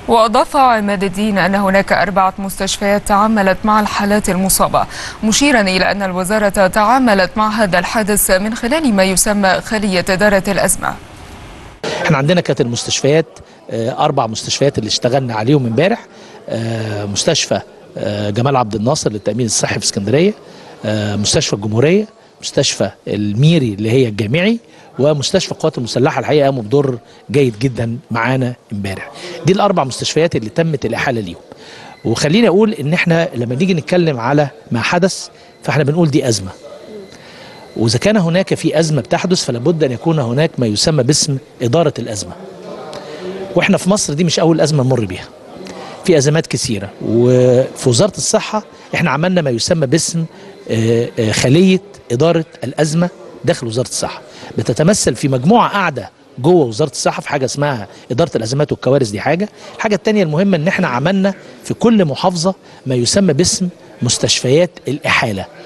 وأضاف عماد الدين أن هناك 4 مستشفيات تعاملت مع الحالات المصابة، مشيرا إلى أن الوزارة تعاملت مع هذا الحادث من خلال ما يسمى خلية إدارة الأزمة. احنا عندنا كانت المستشفيات 4 مستشفيات اللي اشتغلنا عليهم امبارح. مستشفى جمال عبد الناصر للتأمين الصحي في اسكندرية، مستشفى الجمهورية، مستشفى الميري اللي هي الجامعي، ومستشفى القوات المسلحة. الحقيقة قاموا بدور جيد جدا معانا امبارح. دي ال4 مستشفيات اللي تمت الإحالة ليهم. وخليني أقول إن احنا لما نيجي نتكلم على ما حدث فاحنا بنقول دي أزمة، وإذا كان هناك في أزمة بتحدث فلا بد أن يكون هناك ما يسمى باسم إدارة الأزمة. واحنا في مصر دي مش أول أزمة نمر بيها، في أزمات كثيرة. وفي وزارة الصحة احنا عملنا ما يسمى باسم خلية إدارة الأزمة داخل وزارة الصحة، بتتمثل في مجموعة قاعدة جوه وزارة الصحة في حاجة اسمها إدارة الأزمات والكوارث. دي حاجة. الحاجة التانية المهمة إن احنا عملنا في كل محافظة ما يسمى باسم مستشفيات الإحالة.